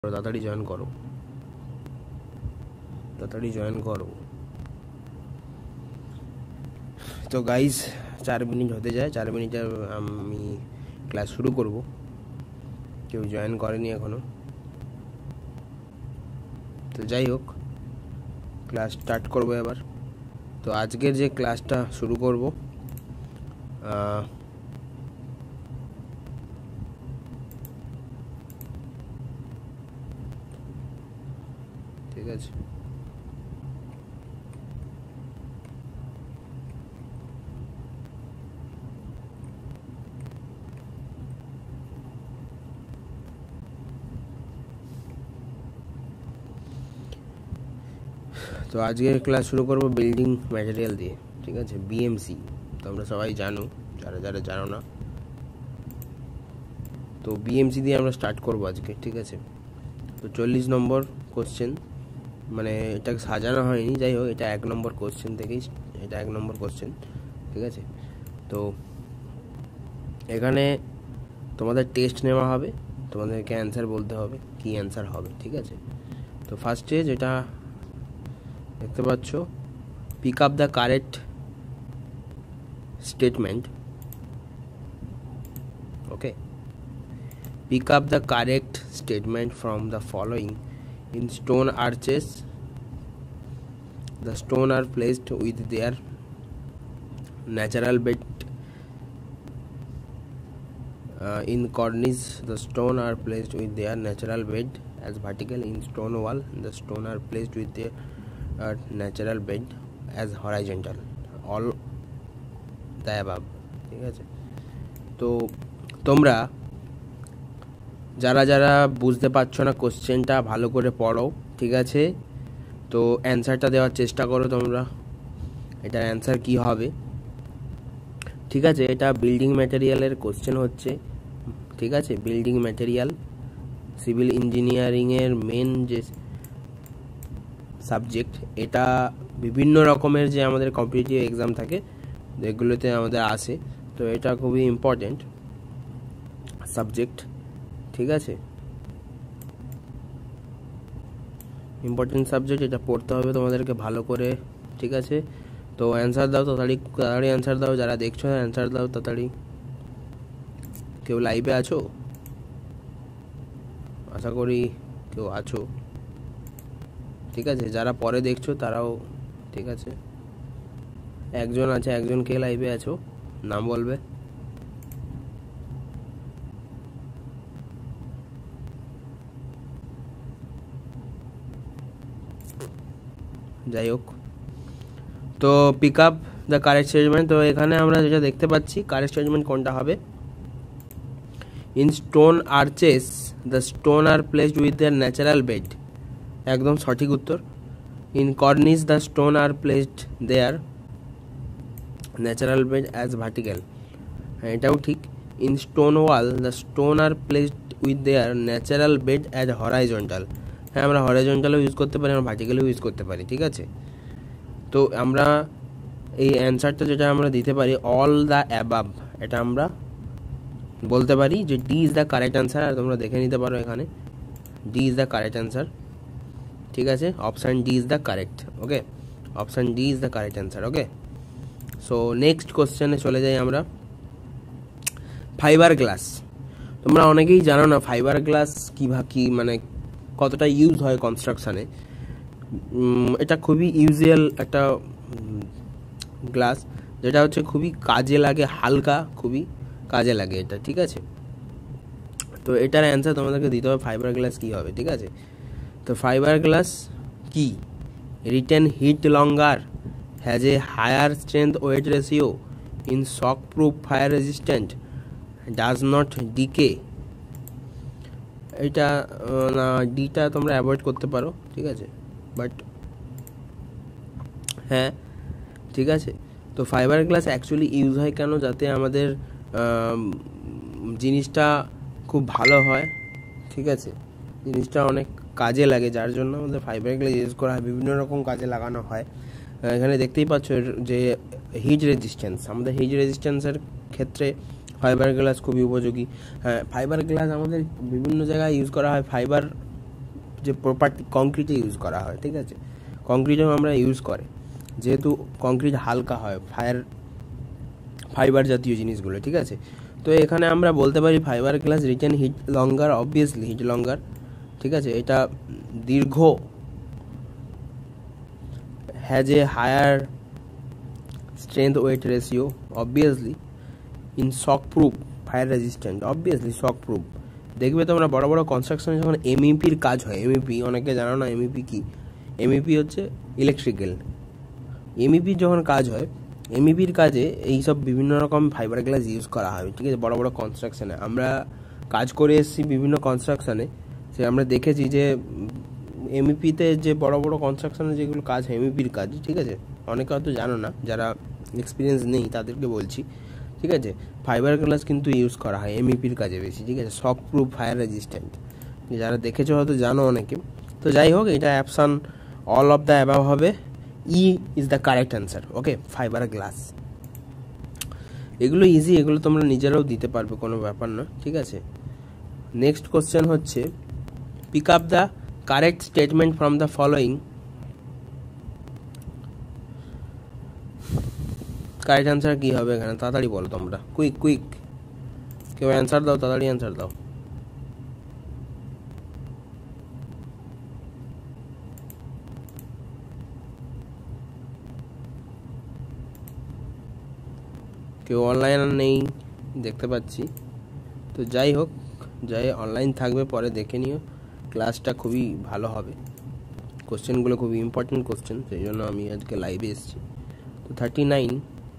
তাড়াতাড়ি জয়েন করো, তাড়াতাড়ি জয়েন করো। তো গাইজ 4 মিনিট হতে যায়, 4 মিনিটে আমি ক্লাস শুরু করব। কেউ জয়েন করেনি এখনো, তো যাই হোক ক্লাস স্টার্ট করবো এবার। তো আজকের যে ক্লাসটা শুরু করব, ঠিক আছে। তো আজকের ক্লাস শুরু করব বিল্ডিং ম্যাটেরিয়াল দিয়ে, ঠিক আছে, বিএমসি। তোমরা সবাই জানো, যারা যারা জানো না, তো বিএমসি দিয়ে আমরা স্টার্ট করব আজকে, ঠিক আছে। তো 40 নম্বর কোশ্চেন, মানে এটা সাজানো হয়নি, যাই হোক এটা 1 নম্বর কোশ্চেন থেকেই, এটা 1 নম্বর কোশ্চেন, ঠিক আছে। তো এখানে তোমাদের টেস্ট নেওয়া হবে, তোমাদেরকে অ্যান্সার বলতে হবে কি অ্যান্সার হবে, ঠিক আছে। তো ফার্স্টে যেটা দেখতে পাচ্ছ, pick up the correct statement, okay. Pick up the correct statement from the following. In stone arches, the stone are placed with their natural bed. In cornice, the stone are placed with their natural bed as vertical. In stone wall, the stone are placed with their natural bed as horizontal. All the above, ঠিক আছে। তো তোমরা যারা যারা বুঝতে পারছো না কোশ্চেনটা ভালো করে পড়ো, ঠিক আছে। তো অ্যান্সারটা দেওয়ার চেষ্টা করো তোমরা, এটার অ্যান্সার কি হবে, ঠিক আছে। এটা বিল্ডিং ম্যাটেরিয়ালের কোশ্চেন হচ্ছে, ঠিক আছে। বিল্ডিং ম্যাটেরিয়াল সিভিল ইঞ্জিনিয়ারিংয়ের মেন যে সাবজেক্ট, এটা বিভিন্ন রকমের যে আমাদের কম্পিটিটিভ এক্সাম থাকে এগুলোতে আমাদের আসে, তো এটা খুবই ইম্পর্টেন্ট সাবজেক্ট, ঠিক আছে। ইম্পর্টেন্ট সাবজেক্ট, এটা পড়তে হবে তোমাদেরকে ভালো করে, ঠিক আছে। তো অ্যান্সার দাও, তাড়াতাড়ি তাড়াতাড়ি অ্যান্সার দাও, যারা দেখছো অ্যান্সার দাও তাড়াতাড়ি। কেউ লাইভে আছো? আশা করি কেউ আছো, ঠিক আছে। যারা পরে দেখছো তারাও, ঠিক আছে। একজন আছে, একজন কে লাইভে আছো, নাম বলবে। যাই হোক, তো pick up the correct statement. তো এখানে আমরা যেটা দেখতে পাচ্ছি, কারেক্ট স্টেটমেন্ট কোনটা হবে, in stone arches the stone are placed with their natural bed, একদম সঠিক উত্তর। In cornice the stone are placed their natural bed as vertical, হ্যাঁ এটাও ঠিক। In stone wall the stone are placed with their natural bed as horizontal, হ্যাঁ আমরা হরাইজন্টালও use করতে পারি, আমরা ভার্টিক্যালও ইউজ করতে পারি, ঠিক আছে। তো আমরা এই অ্যান্সারটা যেটা আমরা দিতে পারি, অল দ্য অ্যাবাভ, এটা আমরা বলতে পারি যে D is the correct answer. আর তোমরা দেখে নিতে পারো এখানে D is the correct answer, ঠিক আছে। Option D is the correct, okay. Option D is the correct answer, okay. So next কোশ্চেনে চলে যাই আমরা। ফাইবার গ্লাস, তোমরা অনেকেই জানো না ফাইবার গ্লাস কি মানে কতটা ইউজ হয় কনস্ট্রাকশানে। এটা খুবই ইউজুয়াল একটা গ্লাস, যেটা হচ্ছে খুবই কাজে লাগে, হালকা, খুবই কাজে লাগে এটা, ঠিক আছে। তো এটার অ্যান্সার তোমাদেরকে দিতে হবে ফাইবার গ্লাস কী হবে, ঠিক আছে। তো ফাইবার গ্লাস কি, retain heat longer, has a higher strength weight ratio, in shock proof, fire resistant, does not decay. এটা না, ডিটা তোমরা অ্যাভয়েড করতে পারো, ঠিক আছে, বাট হ্যাঁ ঠিক আছে। তো ফাইবার গ্লাস অ্যাকচুয়ালি ইউজ হয় কেন, যাতে আমাদের জিনিসটা খুব ভালো হয়, ঠিক আছে, জিনিসটা অনেক কাজে লাগে, যার জন্য আমাদের ফাইবার গ্লাস ইউজ করা হয়, বিভিন্ন রকম কাজে লাগানো হয়। এখানে দেখতেই পাচ্ছ যে হিট রেজিস্ট্যান্স, আমাদের হিট রেজিস্ট্যান্সের ক্ষেত্রে ফাইবার গ্লাস খুবই উপযোগী। হ্যাঁ ফাইবার গ্লাস আমাদের বিভিন্ন জায়গায় ইউজ করা হয়, ফাইবার যে প্রপার্টি কংক্রিটে ইউজ করা হয়, ঠিক আছে, কংক্রিটেও আমরা ইউজ করে, যেহেতু কংক্রিট হালকা হয়, ফাইবার জাতীয় জিনিসগুলো, ঠিক আছে। তো এখানে আমরা বলতে পারি fibre glass retain heat longer, obviously heat longer, ঠিক আছে। এটা দীর্ঘ, has a higher strength weight ratio, obviously. In shock proof, fire resistant, obviously shock proof. দেখবে তোমরা বড় বড় কনস্ট্রাকশনে যখন এমইপির কাজ হয়, এমইপি অনেকে জানো না এমইপি কি, এমইপি হচ্ছে ইলেকট্রিক্যাল। এমইপির যখন কাজ হয়, এমইপির কাজে এইসব বিভিন্ন রকম ফাইবার গ্লাস ইউজ করা হয়, ঠিক আছে, বড় বড় কনস্ট্রাকশনে। আমরা কাজ করে এসেছি বিভিন্ন কনস্ট্রাকশনে, সে আমরা দেখেছি যে এমইপিতে যে বড় বড় কনস্ট্রাকশনে যেগুলো কাজ হয় এমইপির কাজ, ঠিক আছে, অনেকে হয়তো জানো না, যারা এক্সপিরিয়েন্স নেই তাদেরকে বলছি, ঠিক আছে। ফাইবার গ্লাস কিন্তু ইউজ করা হয় এমইপির কাজে বেশি, ঠিক আছে, শক প্রুফ, ফায়ার রেজিস্ট্যান্ট, যারা দেখেছো হয়তো জানো অনেকে। তো যাই হোক, এটা option all of the above হবে, E is the correct answer. Okay, fibre glass. এগুলো ইজি, এগুলো তোমরা নিজেরাও দিতে পারবে, কোনো ব্যাপার না, ঠিক আছে। নেক্সট কোশ্চেন হচ্ছে, pick up the correct statement from the following. Correct answer কী হবে এখানে, তাড়াতাড়ি বলো তোমরা, কুইক কুইক, কেউ অ্যান্সার দাও, তাড়াতাড়ি অ্যান্সার দাও। কেউ অনলাইন নেই দেখতে পাচ্ছি, তো যাই হোক, যাই অনলাইন থাকবে পরে দেখে নিও, ক্লাসটা খুবই ভালো হবে, কোশ্চেনগুলো খুবই ইম্পর্টেন্ট কোশ্চেন, সেই জন্য আমি আজকে লাইভে এসেছি। তো 39,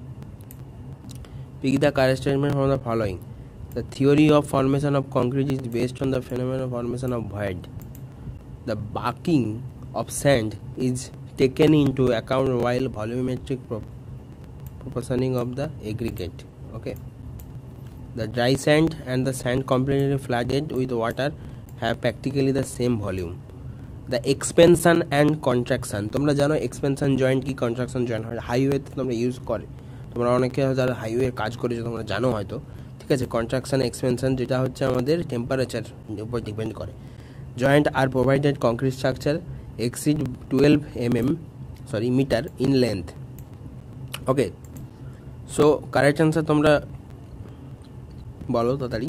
pick the correct statement from the following. The theory of formation of concrete is based on the phenomenon of formation of void. The bulking of sand is taken into account while volumetric proportioning of the aggregate. Okay. The dry sand and the sand completely flooded with water have practically the same volume. The expansion and contraction, তোমরা জানো expansion joint কি, contraction joint হয় হাইওয়েতে তোমরা use করে, তোমরা অনেকে যারা হাইওয়ের কাজ করেছো তোমরা জানো হয়তো, ঠিক আছে। কন্ট্রাকশন এক্সপেনশন যেটা হচ্ছে আমাদের টেম্পারেচার উপর ডিপেন্ড করে। Joint are provided concrete structure exceed 12 metre in length. Okay, so correct answer তোমরা বলো তাড়াতাড়ি।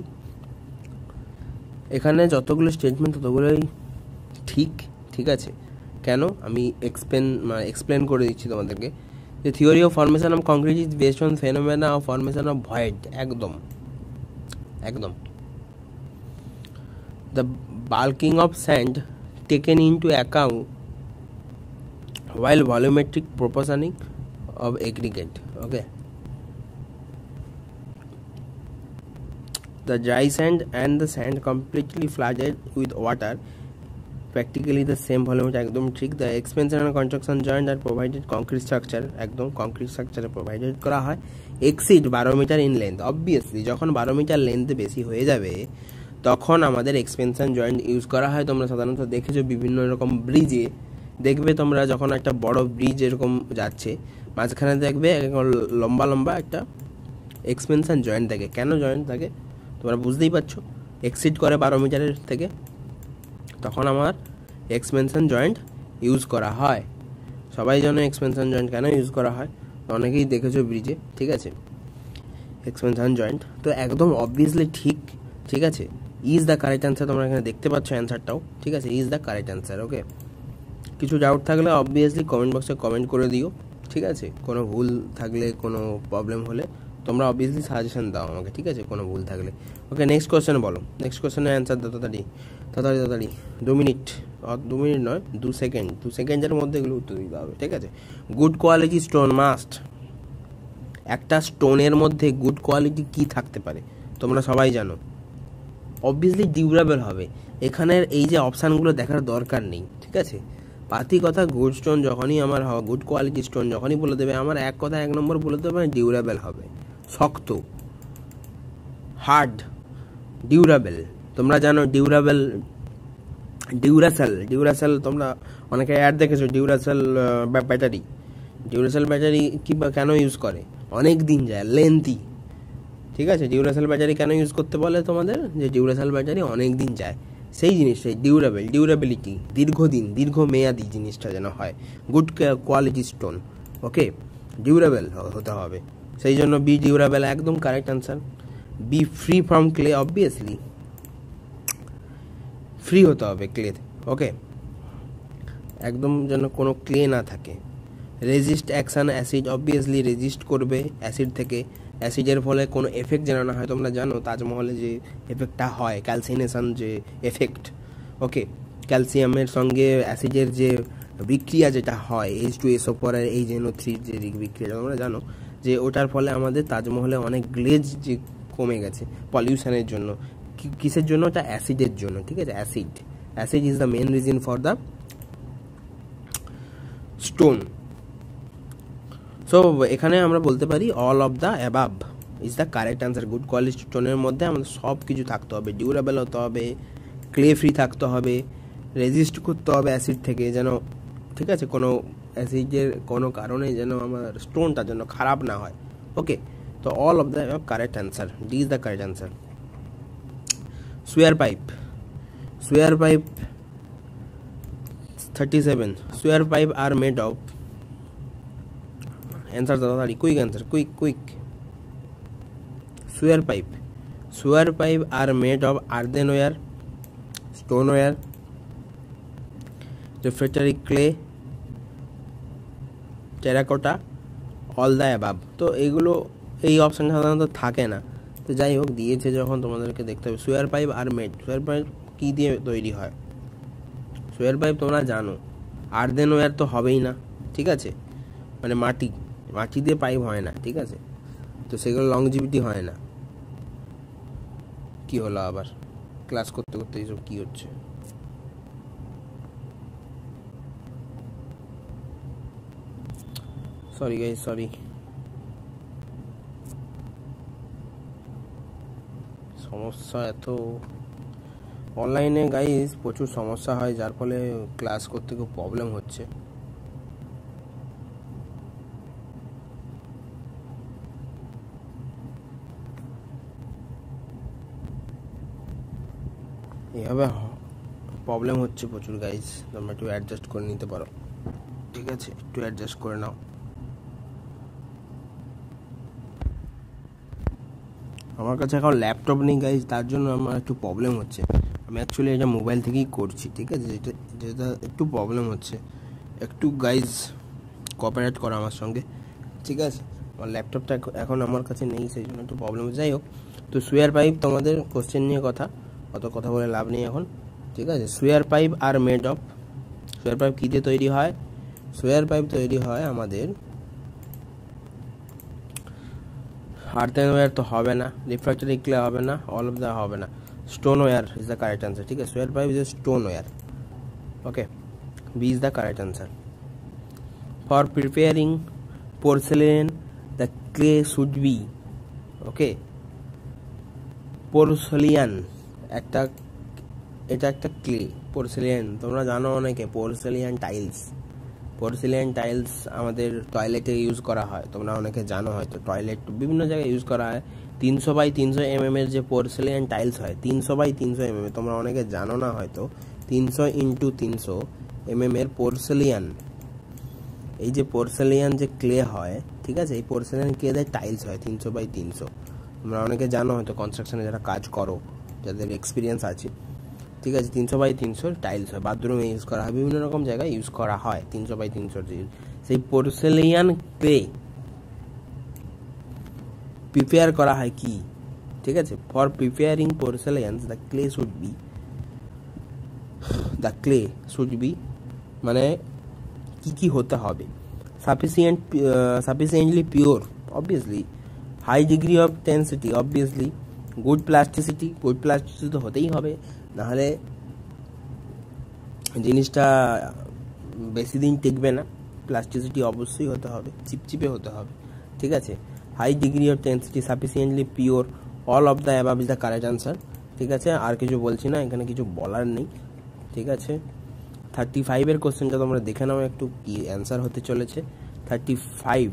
এখানে যতগুলো স্টেটমেন্ট ততগুলোই ঠিক, ঠিক আছে। কেন আমি এক্সপ্লেন করে দিচ্ছি তোমাদেরকে, যে theory of formation of concrete is based on phenomena of formation of void, একদম একদম। The bulking of sand taken into account while volumetric proportioning of aggregate. Okay, the dry sand and the sand completely flooded with water, practically the same volume, একদম ঠিক। the expansion and contraction joint are provided concrete structure, একদম concrete structure provided করা হয়, exceed 12 metre in length, obviously যখন 12 metre length বেশি হয়ে যাবে তখন আমাদের এক্সপেনশন জয়েন্ট ইউজ করা হয়। তোমরা সাধারণত দেখেছো বিভিন্ন রকম ব্রিজে, দেখবে তোমরা যখন একটা বড় ব্রিজ এরকম যাচ্ছে মাঝখানে দেখবে লম্বা লম্বা একটা এক্সপেনশন জয়েন্ট থাকে। কেন জয়েন্ট থাকে তোমরা বুঝতেই পারছো, এক্সিড করে 12 মিটারের থেকে, তখন আমার এক্সপেনশন জয়েন্ট ইউজ করা হয়। সবাই জানো এক্সপেনশন জয়েন্ট কেন ইউজ করা হয়, অনেকেই দেখেছো ব্রিজে, ঠিক আছে, এক্সপেনশন জয়েন্ট। তো একদম অবভিয়াসলি ঠিক, ঠিক আছে, ইজ দ্য কারেক্ট অ্যান্সার। তোমরা এখানে দেখতে পাচ্ছ অ্যান্সারটাও, ঠিক আছে, is the correct answer. Okay, কিছু ডাউট থাকলে অবভিয়াসলি কমেন্ট বক্সে কমেন্ট করে দিও, ঠিক আছে, কোনো ভুল থাকলে কোনো প্রবলেম হলে তোমরা অবভিয়াসলি সাজেশন দাও আমাকে, ঠিক আছে, কোনো ভুল থাকলে। ওকে, নেক্সট কোশ্চেন বলো, নেক্সট কোশ্চেনের অ্যান্সার দাও তাড়াতাড়ি তাড়াতাড়ি তাড়াতাড়ি, 2 মিনিট, 2 মিনিট নয় 2 সেকেন্ড, 2 সেকেন্ডের মধ্যে এগুলো উত্তর দিতে হবে, ঠিক আছে। গুড কোয়ালিটি স্টোন মাস্ট, একটা স্টোনের মধ্যে গুড কোয়ালিটি কি থাকতে পারে তোমরা সবাই জানো, অবভিয়াসলি ডিউরেবল হবে। এখানের এই যে অপশানগুলো দেখার দরকার নেই, ঠিক আছে। পাতি কথা গুড স্টোন যখনই আমার গুড কোয়ালিটি স্টোন যখনই বলে দেবে, আমার এক কথা 1 নম্বর বলে দেবে ডিউরেবল হবে, শক্ত, হার্ড, ডিউরেবল। তোমরা জানো ডিউরেবল, ডিউরাসেল তোমরা অনেকে অ্যাড দেখেছো, ডিউরাসেল ব্যাটারি কি কেন ইউজ করে, অনেক দিন যায়, লেন্থি, ঠিক আছে। ডিউরাসেল ব্যাটারি কেন ইউজ করতে বলে তোমাদের, যে ডিউরাসেল ব্যাটারি অনেক দিন যায়, সেই জিনিসটাই ডিউরেবিলিটি, দীর্ঘমেয়াদী জিনিসটা যেন হয়, good quality stone. Okay, durable হতে হবে, সেই জন্য বি ডিউরেবল একদম correct answer. B free from clay, obviously free হতে হবে ক্লে। ওকে, একদম যেন কোনো ক্লে না থাকে। Resist action acid, obviously resist করবে অ্যাসিড থেকে, অ্যাসিডের ফলে কোনো এফেক্ট যেন না হয়। তোমরা জানো তাজমহলে যে এফেক্টটা হয়, ক্যালসিনেশন যে এফেক্ট, ওকে, ক্যালসিয়ামের সঙ্গে অ্যাসিডের যে বিক্রিয়া যেটা হয়, H2SO4 আর HNO3 যে বিক্রিয়া, তোমরা জানো যে ওটার ফলে আমাদের তাজমহলে অনেক গ্লেজ যে কমে গেছে পলিউশনের জন্য। কিসের জন্য? ওটা অ্যাসিডের জন্য, ঠিক আছে। Acid is the main reason for the stone. So এখানে আমরা বলতে পারি all of the above is the correct answer. Good quality স্টোনের মধ্যে আমাদের সব কিছু থাকতে হবে, ডিউরেবল হতে হবে, ক্লে ফ্রি থাকতে হবে, রেজিস্ট করতে হবে অ্যাসিড থেকে যেন, ঠিক আছে, কোনো অ্যাসিডের কোনো কারণে যেন আমার স্টোনটা যেন খারাপ না হয়। ওকে, তো all of the correct answer, D is the correct answer. Sewer pipe 37, sewer pipe are made of, answer ताड़ाताड़ी, quick answer, quick. Sewer pipe are made of earthenware, stoneware, refractory clay, terracotta, all the above। তো এইগুলো এই option সাধারণত থাকে না, তো যাই হোক দিয়েছে যখন তোমাদেরকে দেখতে হবে। Sewer pipe are made, sewer pipe কী দিয়ে তৈরি হয়? সুয়ার পাইপ তোমরা জানো আর্থেনওয়্যার তো হবেই না, ঠিক আছে, মানে মাটি দিয়ে পাইপ হয় না, ঠিক আছে, তো সেগুলো লংজিভিটি হয় না। কি হলো আবার ক্লাস করতে করতে এইসব কি হচ্ছে? Sorry guys, sorry. সমস্যা এত অনলাইনে গাইস, প্রচুর সমস্যা হয়, যার ফলে ক্লাস করতে খুব প্রবলেম হচ্ছে। এভাবে প্রবলেম হচ্ছে প্রচুর গাইস, তোমরা একটু অ্যাডজাস্ট করে নিতে পারো, ঠিক আছে, একটু অ্যাডজাস্ট করে নাও। আমার কাছে এখন ল্যাপটপ নেই গাইস, তার জন্য আমার একটু প্রবলেম হচ্ছে। আমি অ্যাকচুয়ালি এটা মোবাইল থেকেই করছি, ঠিক আছে, যেটা একটু প্রবলেম হচ্ছে, একটু গাইস কোঅপারেট করো আমার সঙ্গে, ঠিক আছে। আমার ল্যাপটপটা এখন আমার কাছে নেই, সেই জন্য একটু প্রবলেম হচ্ছে। যাই হোক, তো সুয়ার পাইপ তোমাদের কোশ্চেন নিয়ে অত কথা বলে লাভ নেই এখন, ঠিক আছে। Sewer pipe are made of, sewer pipe কী দিয়ে তৈরি হয়? সুয়ার পাইপ তৈরি হয় আমাদের আর্থেনওয়্যার তো হবে না, রিফ্র্যাক্টরি ক্লে হবে না, অল অফ দ্য হবে না, stoneware is the correct answer, ঠিক আছে। Sewer pipe is stoneware, okay, B is the correct answer. For preparing porcelain the clay should be, okay, porcelain এটা একটা ক্লে, পোর্সেলিয়ান তোমরা জানো অনেকে, পোর্সেলিয়ান টাইলস আমাদের টয়লেটে ইউজ করা হয়, তোমরা অনেকে জানো হয়তো, টয়লেট বিভিন্ন জায়গায় ইউজ করা হয়। 300x300 mm এর যে পোর্সেলিয়ান টাইলস হয়, 300x300 mm, তোমরা অনেকে জানো না হয়তো, 300x300 mm এর পোর্সেলিয়ান, এই যে পোর্সেলিয়ান যে ক্লে হয়, ঠিক আছে, এই পোর্সেলিয়ান ক্লে দিয়ে টাইলস হয় 300x300। তোমরা অনেকে জানো হয়তো, কনস্ট্রাকশনে যারা কাজ করো, যাদের এক্সপিরিয়েন্স আছে, ঠিক আছে, 300x300 টাইলস হয়, বাথরুমে ইউজ করা হয়, বিভিন্ন রকম জায়গায় ইউজ করা হয় 300x300। সেই পোর্সেলিয়ান ক্লে প্রিপেয়ার করা হয় কি, ঠিক আছে, for preparing porcelain the clay should be, মানে কি হতে হবে? Sufficiently pure, obviously, high degree of density, obviously, good plasticity তো হতেই হবে, নাহলে জিনিসটা বেশি দিন টিকবে না। প্লাস্টিসিটি অবশ্যই হতে হবে, চিপচিপে হতে হবে, ঠিক আছে। High degree of density, sufficiently pure, all of the above is the correct answer, ঠিক আছে। আর কিছু বলছি না, এখানে কিছু বলার নেই, ঠিক আছে। 35 কোশ্চেনটা তোমরা দেখে নাও একটু, কি অ্যান্সার হতে চলেছে। 35,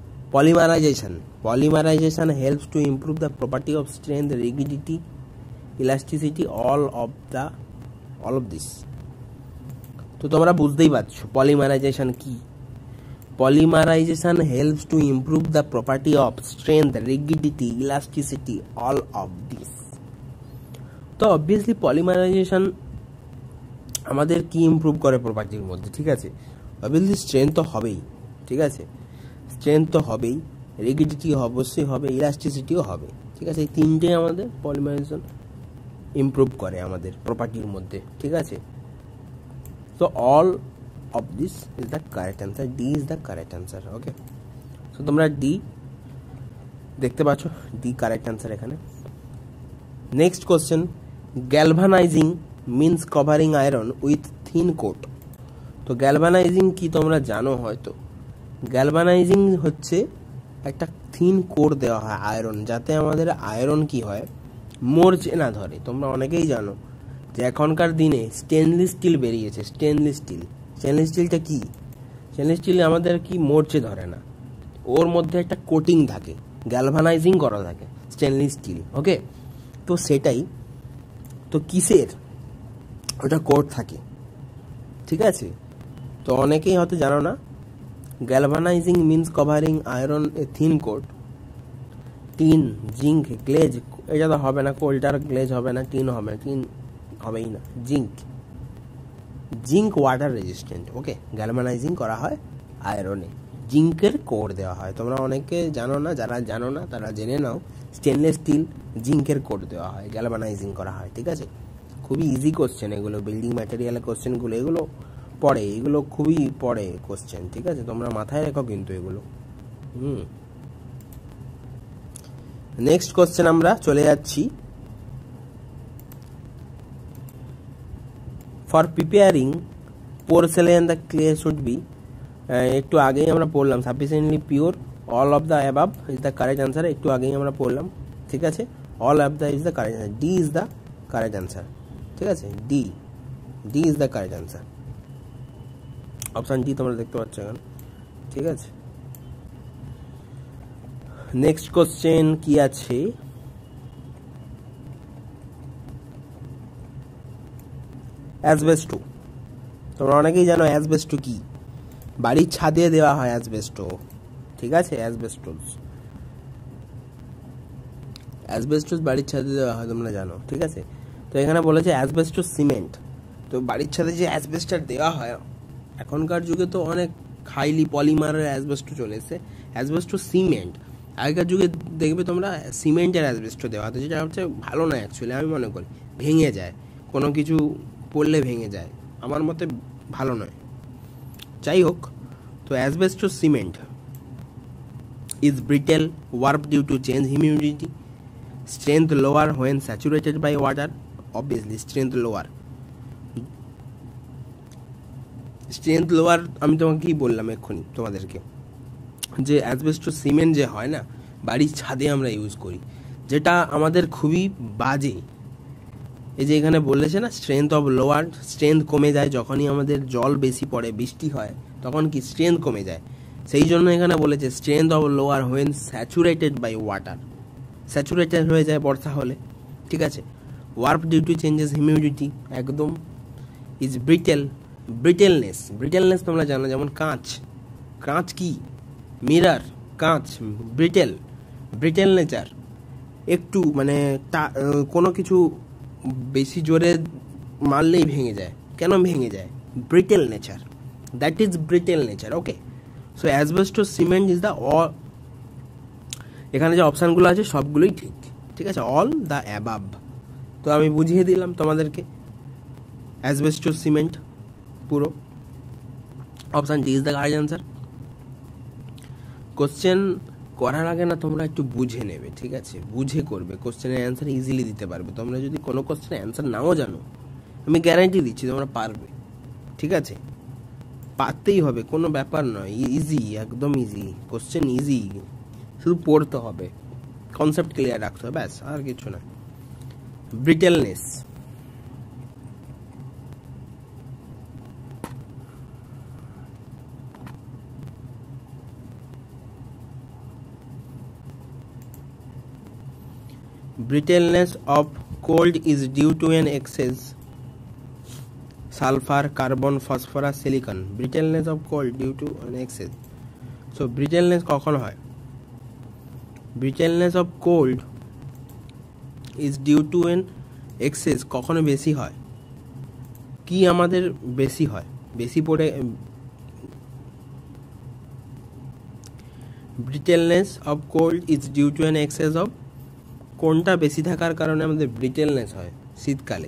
polymerization helps to improve the property of strength, rigidity elasticity, all of this. তো তোমরা বুঝতেই পারছো পলিমারাইজেশন কি। Polymerization helps to improve the property of strength, rigidity, elasticity, all of this. তো অবভিয়াসলি পলিমারাইজেশন আমাদের কি ইমপ্রুভ করে প্রপার্টির মধ্যে, ঠিক আছে। অবভিয়াসলি স্ট্রেংথ তো হবেই, ঠিক আছে, স্ট্রেংথ তো হবেই, রিজিডিটি অবশ্যই হবে, ইলাস্টিসিটিও হবে, ঠিক আছে। এই তিনটে আমাদের পলিমারাইজেশন ইমপ্রুভ করে আমাদের প্রপার্টির মধ্যে, ঠিক আছে। তো all of this is the correct answer, D is the correct answer. Okay, so তোমরা ডি দেখতে পাচ্ছ, ডি কারেক্ট অ্যান্সার এখানে। Next question, galvanizing means covering iron with thin coat. তো গ্যালভানাইজিং কি তোমরা জানো হয়তো। গ্যালভানাইজিং হচ্ছে একটা থিন কোট দেওয়া হয় আয়রন, যাতে আমাদের আয়রন কি হয়, মরচে না ধরে। তোমরা অনেকেই জানো যে এখনকার দিনে স্টেনলেস স্টিল বেরিয়েছে। স্টেনলেস স্টিলটা কি, স্টেনলেস স্টিল আমাদের কি মরচে ধরে না, ওর মধ্যে একটা কোটিং থাকে, গ্যালভানাইজিং করা থাকে স্টেনলেস স্টিল। ওকে, তো সেটাই তো কিসের ওটা কোট থাকে, ঠিক আছে। তো অনেকেই হয়তো জানো না, galvanizing means covering iron a thin coat. Tin, zinc, glaze, এটা তো হবে না, কোল্টার গ্লেজ হবে না, টিন হবে না, টিন হবেই না। Zinc water resistant. Okay, galvanizing করা হয় আয়রনে, জিঙ্কের কোর দেওয়া হয়। তোমরা অনেকে জানো না, যারা জানো না তারা জেনে নাও, স্টেনলেস স্টিল জিঙ্কের কোর দেওয়া হয়, গ্যালভানাইজিং করা হয়, ঠিক আছে। খুবই ইজি কোশ্চেন এগুলো, বিল্ডিং ম্যাটেরিয়ালের কোশ্চেনগুলো, এগুলো পড়ে, এগুলো খুবই পড়ে কোশ্চেন, ঠিক আছে। তোমরা মাথায় রেখো কিন্তু এগুলো। নেক্সট কোশ্চেন আমরা চলে যাচ্ছি। For preparing porcelain the clay should be, একটু আগেই আমরা পড়লাম, sufficiently pure, all of the above is the correct answer, একটু আগেই আমরা পড়লাম, ঠিক আছে। All of the is the correct answer, D is the correct answer, ঠিক আছে। D is the correct answer, option D তোমরা দেখতে পাচ্ছ এখানে, ঠিক আছে। নেক্সট কোশ্চেন কি আছে, অ্যাসবেস্টো। তোমরা অনেকেই জানো অ্যাসবেস্টো কি, বাড়ির ছাদে দেওয়া হয় অ্যাসবেস্টো, ঠিক আছে। অ্যাসবেস্টোস বাড়ির ছাদে দেওয়া হয়, তোমরা জানো, ঠিক আছে। তো এখানে বলেছে অ্যাসবেস্টোস সিমেন্ট। তো বাড়ির ছাদে যে অ্যাসবেস্টার দেওয়া হয়, এখনকার যুগে তো অনেক হাইলি পলিমারের অ্যাসবেস্টো চলে এসেছে, অ্যাসবেস্টোস সিমেন্ট। আগেকার যুগে দেখবে তোমরা সিমেন্টের অ্যাসবেস্টো দেওয়া হতো, যেটা হচ্ছে ভালো না অ্যাকচুয়ালি, আমি মনে করি ভেঙে যায়, কোনো কিছু পড়লে ভেঙে যায়, আমার মতে ভালো নয়। যাই হোক, তো asbestos cement is brittle, warp due to change humidity, strength lower when saturated by water, obviously strength lower, আমি তোমাকে কি বললাম এক্ষুনি তোমাদেরকে, যে অ্যাসবেস্টোস সিমেন্ট যে হয় না, বাড়ির ছাদে আমরা ইউজ করি, যেটা আমাদের খুবই বাজে। এই যে এখানে বলেছে না, স্ট্রেংথ অফ লোয়ার, স্ট্রেংথ কমে যায় যখনই আমাদের জল বেশি পড়ে, বৃষ্টি হয়, তখন কি স্ট্রেংথ কমে যায়। সেই জন্য এখানে বলেছে strength of lower when saturated by water, saturated হয়ে যায় বর্ষা হলে, ঠিক আছে। Warp due to changes humidity, একদম। ইজ ব্রিটেলনেস তোমরা জানো, যেমন কাঁচ কি, মিরার, কাঁচ ব্রিটেল নেচার, একটু মানে কোনো কিছু বেশি জোরে মারলেই ভেঙে যায়। কেন ভেঙে যায়? Brittle nature, that is brittle nature. Okay, so asbestos cement is the all, এখানে যে অপশানগুলো আছে সবগুলোই ঠিক, ঠিক আছে, অল দ্য অ্যাবাভ। তো আমি বুঝিয়ে দিলাম তোমাদেরকে অ্যাসবেস্টোস সিমেন্ট পুরো, option D is the correct answer. Question করার আগে না তোমরা একটু বুঝে নেবে, ঠিক আছে, বুঝে করবে, কোশ্চেনের অ্যান্সার ইজিলি দিতে পারবে। তোমরা যদি কোনো কোশ্চেনের অ্যান্সার নাও জানো, আমি গ্যারান্টি দিচ্ছি তোমরা পারবে, ঠিক আছে, পারতেই হবে, কোনো ব্যাপার নয়, ইজি, একদম ইজি কোশ্চেন, ইজি, শুধু পড়তে হবে, কনসেপ্ট ক্লিয়ার রাখতে হবে, ব্যাস, আর কিছু না। ব্রিটেলনেস, brittleness of cold is due to an excess sulfur, carbon, phosphorus, silicon. Brittleness of cold due to an excess. So brittleness কখন হয়? Brittleness of cold is due to an excess কখনো বেশি হয়? কি আমাদের বেশি হয়? বেশি পড়ে brittleness of cold is due to an excess of কোনটা বেশি থাকার কারণে আমাদের brittleness হয় শীতকালে?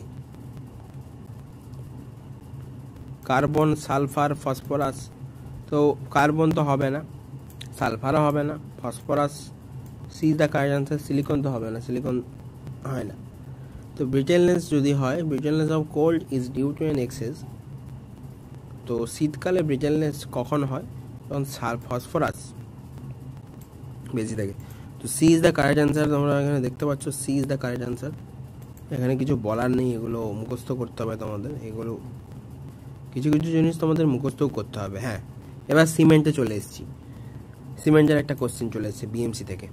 Carbon, sulphur, phosphorus. তো কার্বন তো হবে না, সালফারও হবে না, phosphorus C is the correct answer. Silicon তো হবে না, সিলিকন হয় না। তো ব্রিটেলনেস যদি হয়, brittleness of cold is due to an excess. তো শীতকালে ব্রিটেলনেস কখন হয়? তখন ফসফরাস বেশি থাকে। তো C is the correct answer. তোমরা এখানে দেখতে পাচ্ছ C is the correct answer. এখানে কিছু বলার নেই, এগুলো মুখস্থ করতে হবে তোমাদের। এগুলো কিছু কিছু জিনিস তোমাদের মুখস্থ করতে হবে। হ্যাঁ, এবার সিমেন্টে চলে এসেছি। সিমেন্টের একটা কোশ্চেন চলে এসেছে বিএমসি থেকে,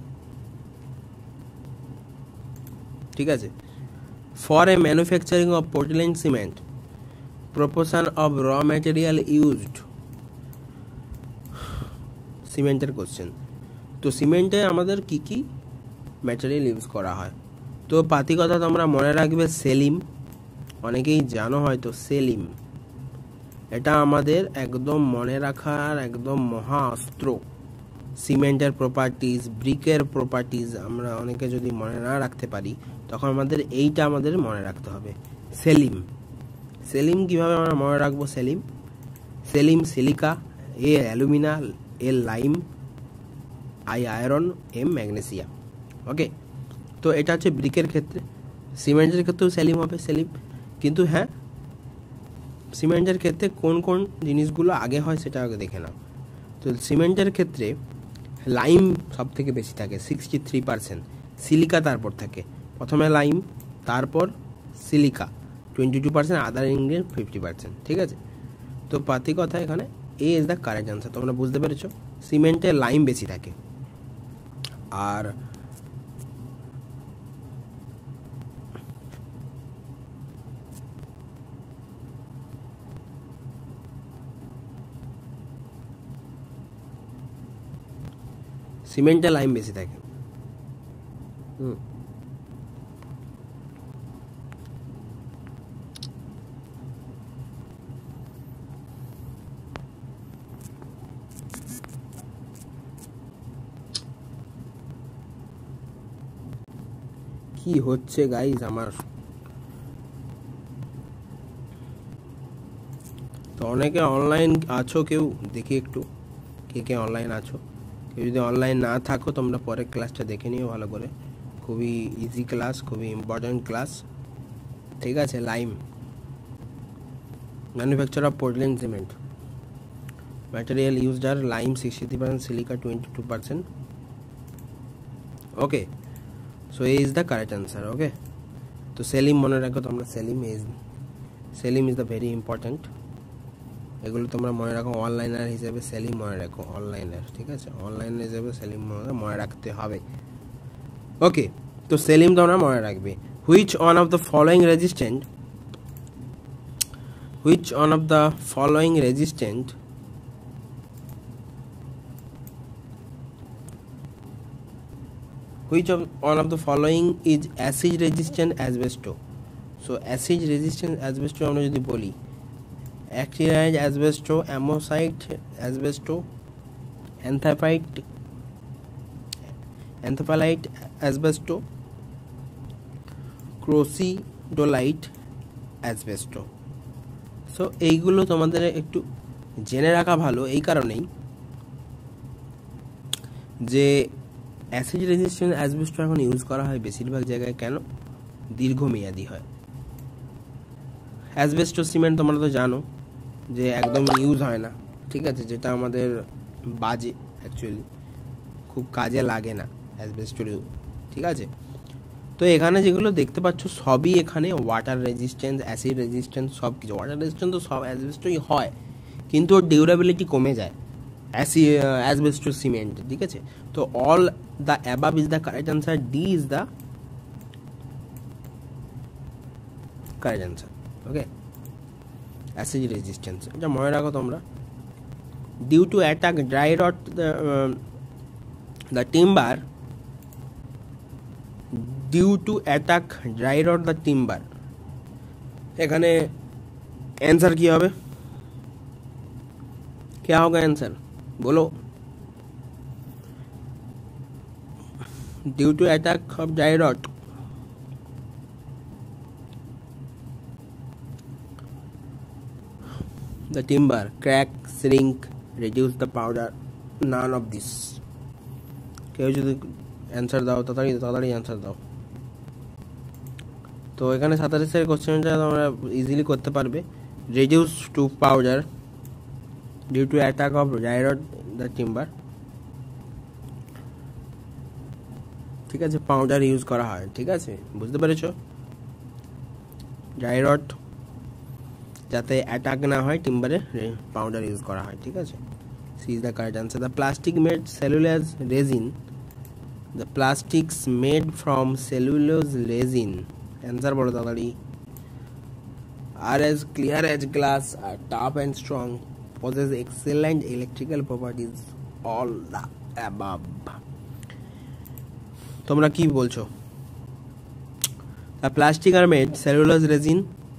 ঠিক আছে। For a manufacturing of Portland cement, proportion of raw material used. সিমেন্টের কোশ্চেন। তো সিমেন্টে আমাদের কি কি ম্যাটেরিয়াল ইউজ করা হয়? তো পাতিকথা তোমরা মনে রাখবে সেলিম। অনেকেই জানো হয়তো সেলিম, এটা আমাদের একদম মনে রাখার একদম মহা অস্ত্র। সিমেন্টের প্রপার্টিজ, ব্রিকের প্রপার্টিজ আমরা অনেকে যদি মনে না রাখতে পারি, তখন আমাদের এইটা আমাদের মনে রাখতে হবে, সেলিম। সেলিম কিভাবে আমরা মনে রাখবো? Salim, Salim silica, A alumina, A lime, I iron, M magnesium. Okay, তো এটা হচ্ছে ব্রিকের ক্ষেত্রে। সিমেন্টের ক্ষেত্রেও সেলিম হবে, সেলিম। কিন্তু হ্যাঁ, সিমেন্টের ক্ষেত্রে কোন কোন জিনিসগুলো আগে হয় সেটা আগে দেখে নাও। তো সিমেন্টের ক্ষেত্রে লাইম সব থেকে বেশি থাকে 63%, সিলিকা তারপর থাকে। প্রথমে লাইম, তারপর সিলিকা 22%, আদার ইনগ্রেডিয়েন্ট 50%, ঠিক আছে। তো পাতি কথা এখানে A is the correct answer. তোমরা বুঝতে পেরেছো, সিমেন্টে লাইম বেশি থাকে। আর সিমেন্টে লাইম বেশি থাকে। কি হচ্ছে গাইজ আমার? তো অনেকে অনলাইন আছো, কেউ দেখি একটু কে কে অনলাইন আছো। কেউ যদি অনলাইন না থাকো, তোমরা পরের ক্লাসটা দেখে নিও ভালো করে। খুবই ইজি ক্লাস, খুবই ইম্পর্টেন্ট ক্লাস, ঠিক আছে। Lime, manufacture of Portland cement, material used are lime 63%, silica 22%। Okay, so A is the correct answer. Okay, তো সেলিম মনে রাখো তোমরা, সেলিম ইজ দ্য ভেরি ইম্পর্টেন্ট। এগুলো তোমরা মনে রাখো, অনলাইনার হিসেবে সেলিম মনে রাখো, অনলাইনার, ঠিক আছে। অনলাইনার হিসেবে সেলিম মনে রাখতে হবে। ওকে, তো সেলিম তোমরা মনে রাখবে। Which one of the following resistant which one of the following resistant is acid resistant asbesto? So acid resistant asbesto আমরা যদি বলি, actinide asbesto, amosite asbesto, anthracite asbesto, crocidolite asbesto। So এইগুলো তোমাদের একটু জেনে রাখা ভালো, এই কারণেই যে অ্যাসিড রেজিস্ট্যান্ট অ্যাসবেস্টস এখন ইউজ করা হয় বেশিরভাগ জায়গায়। কেন? দীর্ঘমেয়াদী হয়। অ্যাসবেস্টস সিমেন্ট তোমরা তো জানো যে একদম ইউজ হয় না, ঠিক আছে, যেটা আমাদের বাজে, অ্যাকচুয়ালি খুব কাজে লাগে না অ্যাসবেস্টস, ঠিক আছে। তো এখানে যেগুলো দেখতে পাচ্ছ সবই এখানে ওয়াটার রেজিস্ট্যান্স, অ্যাসিড রেজিস্ট্যান্স, সব কিছু। ওয়াটার রেজিস্ট্যান্স তো সব অ্যাসবেস্টসই হয়, কিন্তু ওর ডিউরেবিলিটি কমে যায় অ্যাসবেস্টস সিমেন্ট, ঠিক আছে। তো all the above is the correct answer, D is the correct answer. Okay, acid resistance, এটা মনে রাখো তোমরা। Due to attack dry rot the timber, due to attack dry rot the timber, এখানে answer কি হবে, क्या होगा आंसर बोलो। Due to attack of dry rot, the timber crack, shrink, reduce the powder, none of this। কেউ যদি answer দাও তাড়াতাড়ি অ্যান্সার দাও। তো এখানে 27 এর কোশ্চেনটা তোমরা ইজিলি করতে পারবে। Reduce to powder due to attack of dry rot the timber, ঠিক আছে, পাউডার ইউজ করা হয়, ঠিক আছে, বুঝতে পেরেছো। ড্রাই রট যাতে অ্যাটাক না হয় টিম্বারে, পাউডার ইউজ করা হয়, ঠিক আছে। C is the correct answer. The plastic made cellulose resin, the plastics made from cellulose resin, answer বলো তাড়াতাড়ি। Are as clear as glass, are tough and strong, possess excellent electrical properties, all the above। তোমরা কি বলছো? The plastic are made cellulose resin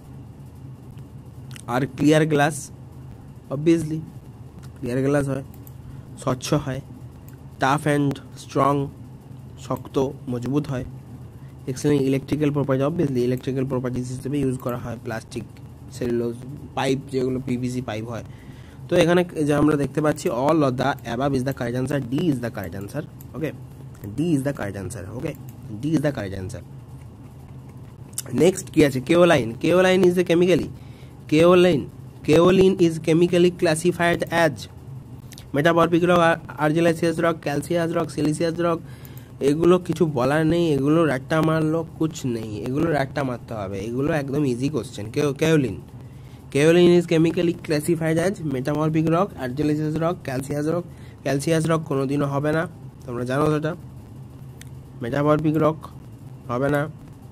আর clear glass, obviously clear glass হয়, স্বচ্ছ হয়, tough and strong, শক্ত মজবুত হয়, excellent electrical property, obviously electrical properties হিসেবে ইউজ করা হয় প্লাস্টিক, সেলুলোজ, পাইপ যেগুলো পিভিসি পাইপ হয়। তো এখানে যে আমরা দেখতে পাচ্ছি all of the above is the correct answer, D is the correct answer. Okay, D is the correct answer. Okay, D is the correct answer. Next কি আছে? কেওলাইন, kaolin is the chemically, kaolin is chemically classified as metamorphic rock, argillaceous rock, calcareous rock, siliceous rock। এগুলো কিছু বলার নেই, এগুলো রাট্টা মারলো কুছ নেই, এগুলো রাট্টা মারতে হবে, এগুলো একদম easy question. kaolin is chemically classified as metamorphic rock, argillaceous rock, calcareous rock কোনোদিনও হবে না, তোমরা জানো সেটা। metamorphic rock হবে না,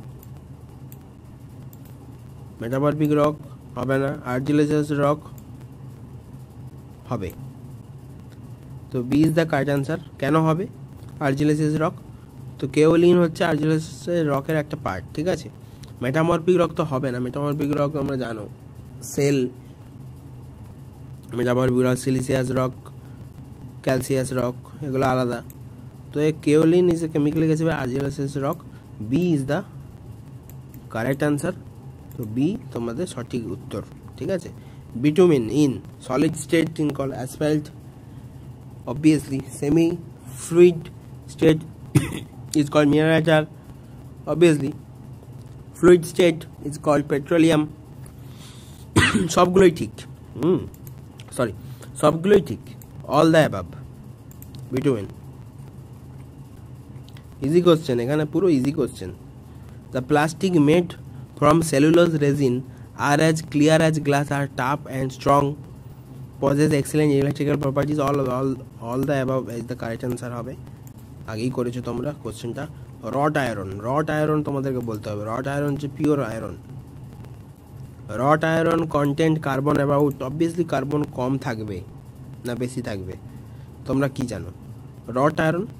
মেটামরফিক রক হবে না, আর্জিলেসাস রক হবে। তো B is the correct answer. কেন হবে আর্জিলেসাস রক? তো কেওলিন হচ্ছে আর্জিলেসাস রকের একটা পার্ট, ঠিক আছে। মেটামরফিক রক তো হবে না, মেটামরফিক রক আমরা জানো সেল, metamorphic rock, siliceous rock, calcareous rock, এগুলো আলাদা। তো এই kaolin is a chemically classified argillaceous rock, B is the correct answer. তো বি তোমাদের সঠিক উত্তর, ঠিক আছে। Bitumen in solid state in call asphalt, obviously semi fluid state is called mineral, obviously fluid state is called petroleum। সবগুলোই ঠিক, সবগুলোই ঠিক, all the above। Bitumen easy question, এখানে পুরো easy question. the plastic made from cellulose resin are as clear as glass, are tough and strong, possess excellent electrical properties, all the above is the correct answer হবে। আগেই করেছো তোমরা কোশ্চেনটা। রট iron তোমাদেরকে বলতে হবে। রট আয়রন হচ্ছে pure iron. Wrought iron content carbon about, obviously carbon কম থাকবে না বেশি থাকবে, তোমরা কি জানো? রট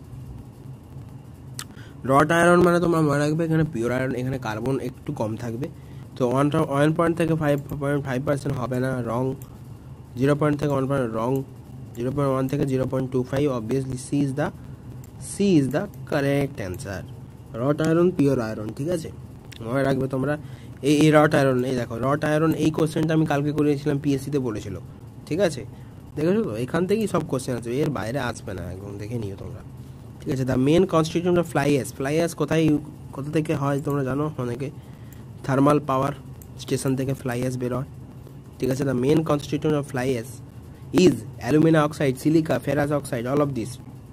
আয়রন মানে তোমরা মনে রাখবে এখানে পিওর আয়রন, এখানে কার্বন একটু কম থাকবে। তো 1 থেকে 5.5% হবে না, রং। 0 থেকে 1 রং, 0.1 থেকে 0.25, obviously C is the correct answer. Wrought iron pure iron, ঠিক আছে, মনে রাখবে তোমরা। এই রট আয়রন, এই দেখো রট আয়রন, এই কোশ্চেনটা আমি কালকে করেছিলাম, পিএসসিতে বলেছিল, ঠিক আছে, দেখেছো তো? এখান থেকেই সব কোশ্চেন আসবে, এর বাইরে আসবে না, একদম দেখে নিও তোমরা, ঠিক আছে। The main constituent of fly ash কোথা থেকে হয় তোমরা জানো? অনেকে থার্মাল পাওয়ার স্টেশন থেকে ফ্লাই অ্যাশ বের হয়, ঠিক আছে। The main constituent of fly ash is alumina oxide, silica, ferrous oxide, all of this.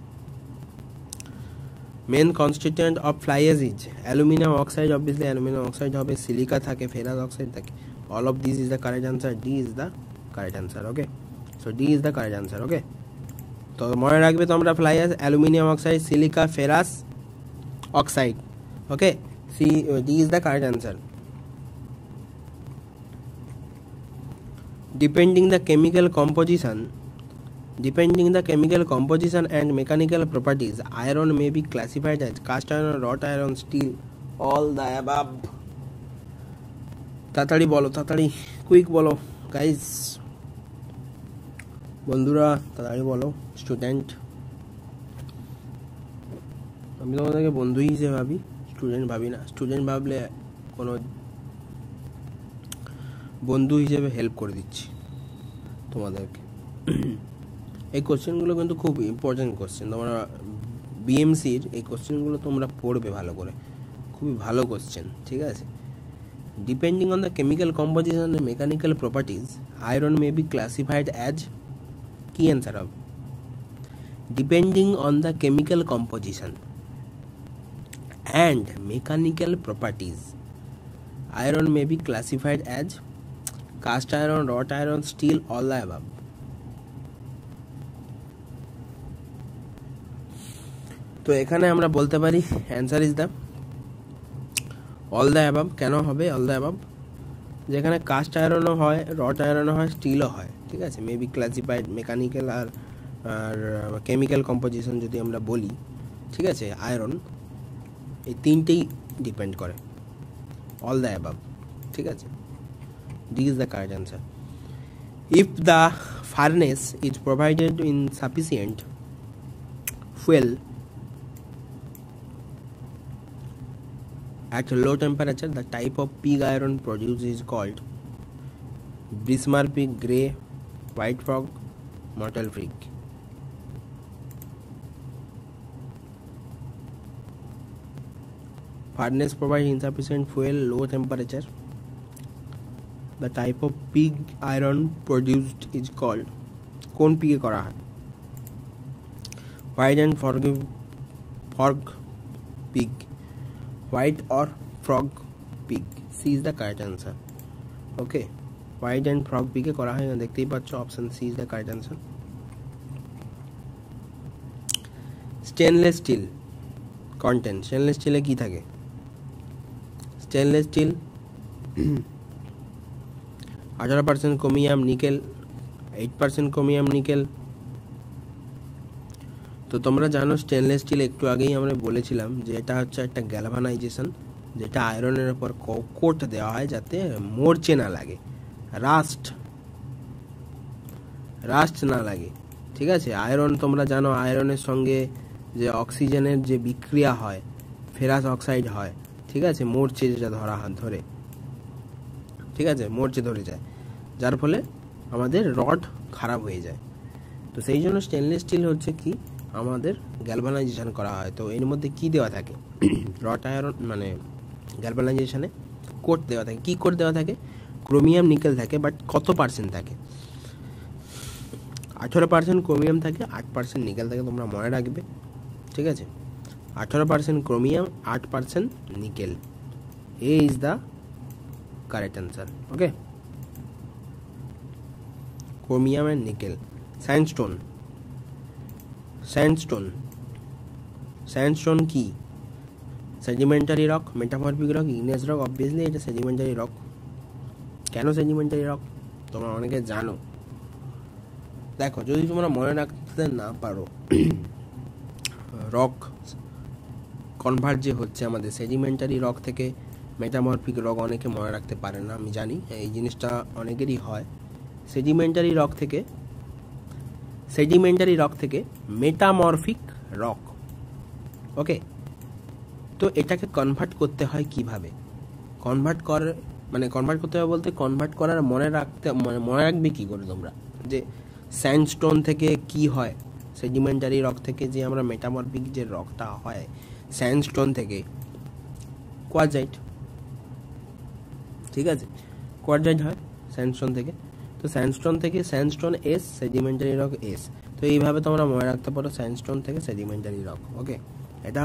Main constituent of fly ash is aluminium oxide, obviously aluminium oxide হবে, silica থাকে, ferrous oxide থাকে, all of this is the correct answer. D is the correct answer. Okay, so D is the correct answer. Okay, তো মনে রাখবে তোমরা fly ash, aluminium oxide, silica, ferrous oxide. Okay, D is the correct answer. Depending the chemical composition and mechanical properties, iron may be classified as cast iron, wrought iron, steel, all the above. তাড়াতাড়ি বলো, তাড়াতাড়ি quick বলো guys, বন্ধুরা তাড়াতাড়ি বলো। Student, আমি তোমাদেরকে বন্ধুই হিসেবে ভাবি, স্টুডেন্ট ভাবি না। স্টুডেন্ট ভাবলে কোনো বন্ধু হিসেবে হেল্প করে দিচ্ছি তোমাদেরকে। এই কোশ্চেনগুলো কিন্তু খুব ইম্পর্টেন্ট কোশ্চেন, তোমরা বিএমসির এই কোশ্চেনগুলো তোমরা পড়বে ভালো করে, খুবই ভালো কোশ্চেন, ঠিক আছে। Depending on the chemical composition and mechanical properties, iron may be classified as, কি অ্যান্সার হবে? Depending on the chemical composition and mechanical properties, iron may be classified as cast iron, wrought iron, steel, all the above. তো এখানে আমরা বলতে পারি answer is the all the above. কেন হবে all the above? যেখানে cast আয়রনও হয়, রট আয়রনও হয়, স্টিলও হয়, ঠিক আছে। মে বি ক্লাসিফাইড, মেকানিক্যাল আর কেমিক্যাল কম্পোজিশন যদি আমরা বলি, ঠিক আছে, আয়রন এই তিনটেই ডিপেন্ড করে, অল দ্য অ্যাবাভ, ঠিক আছে। This is the correct answer. If the furnace is provided insufficient fuel at low temperature, the type of pig iron produced is called Bismarck pig, grey, white frog, mottled pig. Furnace provides insufficient fuel, low temperature. The type of pig iron produced is called, কোন পিগে করা হয়? White and frog pig, white or frog pig, C is the correct answer. Okay, white and frog pig এ করা হয়, দেখতেই পাচ্ছ, option C is the correct answer. Stainless steel content, stainless স্টিলে কি থাকে? Stainless steel 18% chromium, nickel 8% chromium, nickel. তো তোমরা জানো স্টেনলেস স্টিল, একটু আগেই আমরা বলেছিলাম যে এটা হচ্ছে একটা গ্যালভানাইজেশন, যেটা আয়রনের উপর কোট দেওয়া হয় যাতে মরচে না লাগে, রাস্ট না লাগে, ঠিক আছে। আয়রন তোমরা জানো, আয়রনের সঙ্গে যে অক্সিজেনের যে বিক্রিয়া হয়, ফেরাস অক্সাইড হয়, ঠিক আছে, মরচে যেটা ধরে, ঠিক আছে, মরচে ধরে যায়, যার ফলে আমাদের রড খারাপ হয়ে যায়। তো সেই জন্য স্টেনলেস স্টিল হচ্ছে কি, আমাদের গ্যালভানাইজেশন করা হয়। তো এর মধ্যে কি দেওয়া থাকে? রড আয়রন মানে গ্যালভানাইজেশনে কোট দেওয়া থাকে। কি কোট দেওয়া থাকে? ক্রোমিয়াম, নিকেল থাকে, বাট কত পার্সেন্ট থাকে? 18% ক্রোমিয়াম থাকে, 8% নিকেল থাকে, তোমরা মনে রাখবে, ঠিক আছে। 18% chromium, 8% nickel, A is the correct answer. Okay, chromium and nickel. Sandstone কি? Sedimentary rock, metamorphic rock, igneous rock. Obviously এটা সেডিমেন্টারি রক। কেন সেডিমেন্টারি রক তোমরা অনেকে জানো। দেখো, যদি তোমরা মনে রাখতে না পারো, রক কনভার্ট যে হচ্ছে আমাদের সেডিমেন্টারি রক থেকে মেটামরফিক রক, অনেকে মনে রাখতে পারে না, আমি জানি এই জিনিসটা অনেকেরই হয়। সেডিমেন্টারি রক থেকে মেটামরফিক রক, ওকে। তো এটাকে কনভার্ট করতে হয় কিভাবে? কনভার্ট করতে হয় বলতে, কনভার্ট করার মনে রাখবে কি করে তোমরা, যে স্যান্ডস্টোন থেকে কি হয়, সেডিমেন্টারি রক থেকে যে আমরা মেটামরফিক যে রকটা হয় স্যান্ডস্টোন থেকে, কোয়ার্টজাইট, ঠিক আছে, কোয়ার্টজাইট হয় স্যান্ডস্টোন থেকে। তো স্যান্ডস্টোন এস, সেডিমেন্টারি রক এস। তো এইভাবে তোমরা মনে রাখতে পারো স্যান্ডস্টোন থেকে সেডিমেন্টারি রক, ওকে। এটা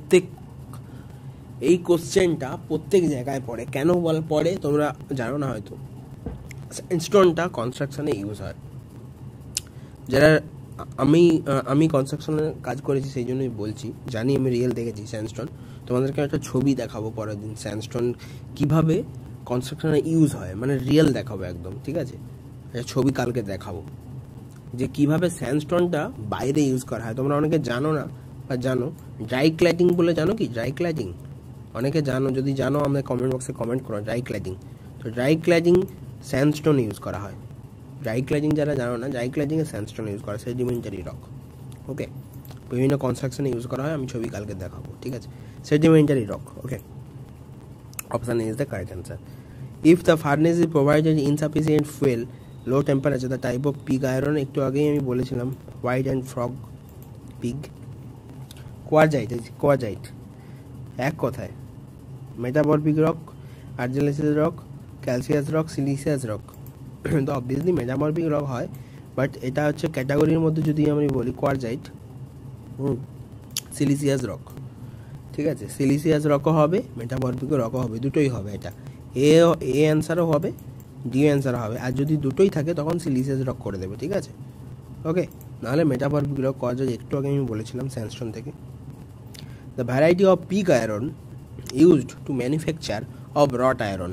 এই কোশ্চেনটা প্রত্যেক জায়গায় পড়ে। কেন পড়ে তোমরা জানো না হয়তো। স্যান্ডস্টোনটা কনস্ট্রাকশনে ইউজ হয়। যারা আমি কনস্ট্রাকশনের কাজ করেছি সেই জন্যই বলছি, জানি, আমি রিয়েল দেখেছি স্যান্ডস্টোন। তোমাদেরকে একটা ছবি দেখাবো পরের দিন, স্যান্ডস্টোন কিভাবে কনস্ট্রাকশনে ইউজ হয়, মানে রিয়েল দেখাবো একদম, ঠিক আছে। ছবি কালকে দেখাবো যে কিভাবে স্যান্ডস্টোনটা বাইরে ইউজ করা হয়। তোমরা অনেকে জানো না বা জানো, ড্রাই ক্ল্যাডিং বলে জানো কি? ড্রাই ক্ল্যাডিং অনেকে জানো, যদি জানো আমাদের কমেন্ট বক্সে কমেন্ট করো ড্রাই ক্ল্যাডিং। তো ড্রাই ক্ল্যাডিং স্যান্ডস্টোন ইউজ করা হয়। ড্রাই ক্ল্যাডিং যারা জানো না, ড্রাই ক্ল্যাডিংয়ে স্যান্ডস্টোন ইউজ করা, সেডিমেন্টারি রক। ওকে, বিভিন্ন কনস্ট্রাকশনে ইউজ করা হয়, আমি ছবি কালকে দেখাবো, ঠিক আছে? Sedimentary rock. Okay, option is the correct answer. If the furnace is provided insufficient fuel, low temperature, the type of pig iron, একটু আগেই আমি বলেছিলাম white and frog pig. Quartzite এক কথায় metamorphic rock, argillaceous rock, calcareous rock, siliceous rock. তো obviously metamorphic rock হয়, but এটা হচ্ছে ক্যাটাগরির মধ্যে যদি আমি বলি কোয়ারজাইট, সিলিসিয়াস রক, ঠিক আছে? সিলিসিয়াস রকও হবে, মেটামরফিক রকও হবে, দুটোই হবে। এটা এ অ্যান্সারও হবে, ডি অ্যান্সারও হবে। আর যদি দুটোই থাকে তখন সিলিসিয়াস রক করে দেবে, ঠিক আছে? ওকে, নাহলে মেটামরফিক রক কোয়ারজাইট একটু আগে আমি বলেছিলাম স্যান্ডস্টোন থেকে। The variety of pig iron used to manufacture of wrought iron,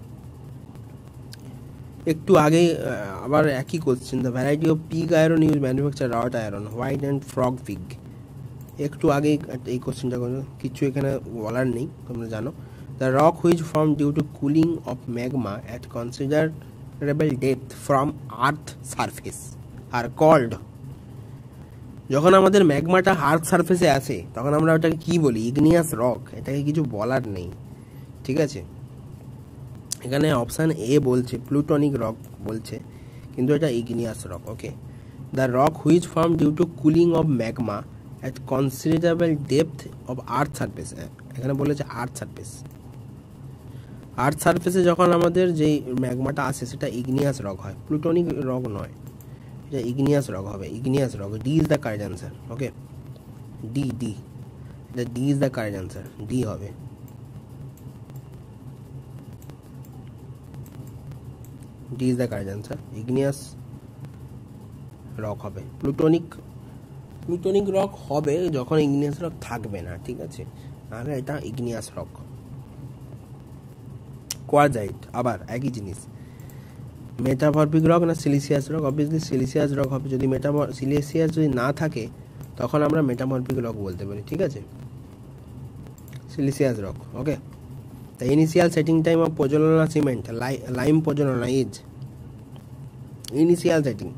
একটু আগে আবার একই question. The variety of pig iron use manufacture wrought iron, white and frog pig. একটু আগেই এই কোশ্চেনটা কিছু এখানে বলার নেই, তোমরা জানো। The rock which form due to cooling of magma at considerable depth from earth surface are called. যখন আমাদের ম্যাগমাটা আর্থ সারফেসে আসে তখন আমরা ওটাকে কি বলি? Igneous rock. এটাকে কিছু বলার নেই, ঠিক আছে? এখানে অপশান এ বলছে প্লুটনিক রক বলছে, কিন্তু এটা igneous rock. Okay, the rock which form due to cooling of magma at considerable depth of earth surface, এখানে বলেছে আর্থ সারফেস। আর্থ সারফেসে যখন আমাদের যেই ম্যাগমাটা আসে সেটা ইগনিয়াস রক হয়, প্লুটনিক রক নয়, এটা ইগনিয়াস রক হবে। Igneous rock, D is the correct answer. Okay, D, এটা D is the correct answer, D হবে। D is the correct answer, igneous rock হবে। প্লুটনিক রক হবে যখন ইগনিয়াস রক থাকবে না, ঠিক আছে? নাহলে এটা ইগনিয়াস রক। কোয়ারজাইট আবার একই জিনিস, মেটামরফিক রক না siliceous rock? Obviously siliceous rock হবে। যদি সিলিসিয়াস যদি না থাকে তখন আমরা মেটামরফিক রক বলতে পারি, ঠিক আছে? Siliceous rock. Okay, the initial setting time of pozzolana cement, lime pozzolana is, initial setting,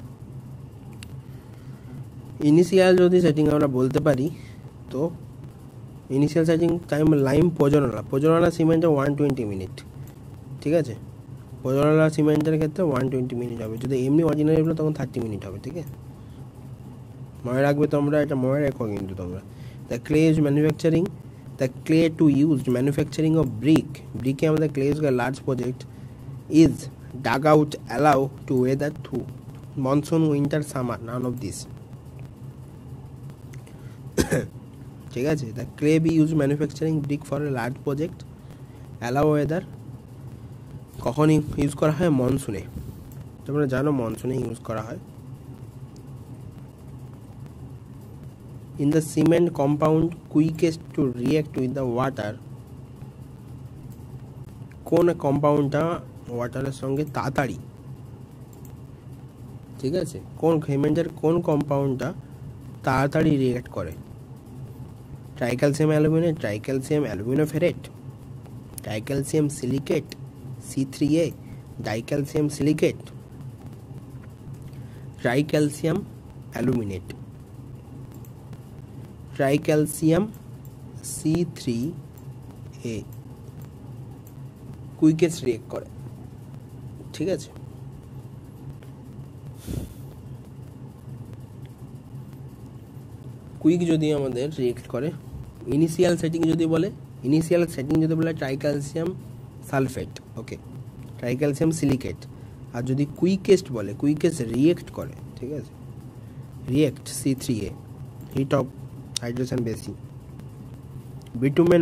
initial যদি সেটিং আমরা বলতে পারি তো initial setting time lime pozzolana সিমেন্টে 120 মিনিট, ঠিক আছে? পোজোলানা সিমেন্টের ক্ষেত্রে 120 মিনিট হবে। যদি এমনি অর্ডিনারি হলো তখন 30 মিনিট হবে, ঠিক আছে? মনে রাখবে তোমরা, এটা মনে রেখো কিন্তু তোমরা। The clay is manufacturing, the clay to use manufacturing of ব্রিকে আমাদের clay is large project is dug out allow to weather through monsoon, winter, summer, none of this, ঠিক আছে? The clay be use manufacturing brick for a large project allow weather, কখন use করা হয়? মনসুনে। তোমরা জানো মনসুনে ইউজ করা হয়। In the cement compound quickest to react with the water, কোন কম্পাউন্ডটা ওয়াটারের সঙ্গে তাড়াতাড়ি, ঠিক আছে? কোন সিমেন্টের কোন কম্পাউন্ডটা তাড়াতাড়ি রিঅ্যাক্ট করে? Tricalcium aluminate, tricalcium aluminoferrite, tricalcium silicate, C3A, dicalcium silicate, tricalcium aluminate, tricalcium C3A quickest react করে, ঠিক আছে? কুইক যদি আমাদের রিঅ্যাক্ট করে, ইনিশিয়াল সেটিং যদি বলে tricalcium sulphate, okay, tricalcium silicate. আর যদি কুইকেস্ট বলে, কুইকেস্ট রিঅ্যাক্ট করে, ঠিক আছে? React C3A, heat of hydrogen বেশি। bitumen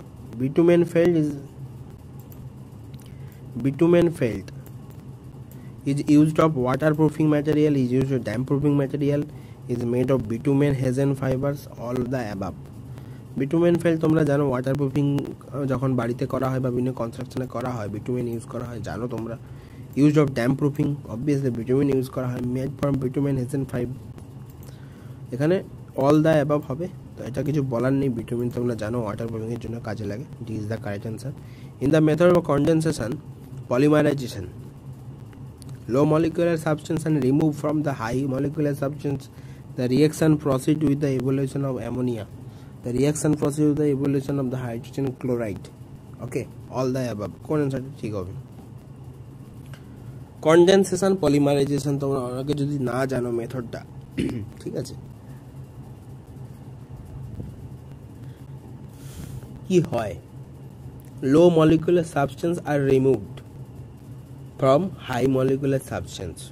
felt is used of waterproofing material, is used of damp-proofing material, is made of bitumen, resin fibers, all the above. Bitumen felt তোমরা জানো, waterproofing যখন বাড়িতে করা হয় বা বিভিন্ন কনস্ট্রাকশনে করা হয় বিটুমেন ইউজ করা হয়, জানো তোমরা। Use of damp proofing, obviously bitumen use করা হয়, মেড ফ্রম বিটুমিন হেসেন 5, এখানে অল দ্য অ্যাবাভ হবে। তো এটা কিছু বলার নেই, বিটুমিন তোমরা জানো ওয়াটার প্রুফিংয়ের জন্য কাজে লাগে। D is the correct answer. In the method of condensation polymerization, low molecular substance and remove from the high molecular substance, the reaction proceed with the evolution of ammonia, the reaction proceed with the evolution of the hydrogen chloride. Okay, all the above কোন অ্যান্সারটা ঠিক হবে? Condensation polymerization তোমরা অনেকে যদি না জানো মেথডটা, ঠিক আছে, কি হয়, low molecular substance are removed from high molecular substance,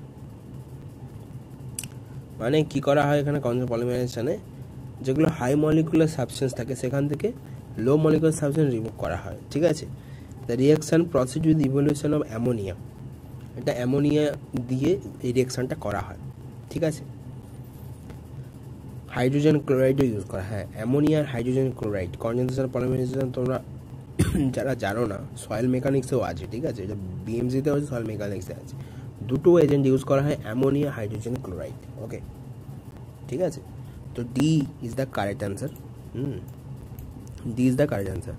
মানে কি করা হয় এখানে পলিমারাইজেশনে, যেগুলো হাই মলিকুলার সাবস্টেন্স থাকে সেখান থেকে লো মলিকুলার সাবস্টেন্স রিমুভ করা হয়, ঠিক আছে। The reaction proceed with evolution of ammonia, এটা অ্যামোনিয়া দিয়ে এই রিয়াকশনটা করা হয়, ঠিক আছে। হাইড্রোজেন ক্লোরাইডও ইউজ করা হয়, অ্যামোনিয়া আর হাইড্রোজেন ক্লোরাইড। কনডেনসেশন পলিমারাইজেশন তোমরা যারা জানো না, সয়েল মেকানিক্সেও আছে, ঠিক আছে, এটা বিএমসিতেও আছে, সয়েল মেকানিক্সে আছে, দুটো এজেন্ট ইউজ করা হয়, অ্যামোনিয়া হাইড্রোজেন ক্লোরাইড। ওকে, ঠিক আছে। তো D is the correct answer. D is the correct answer,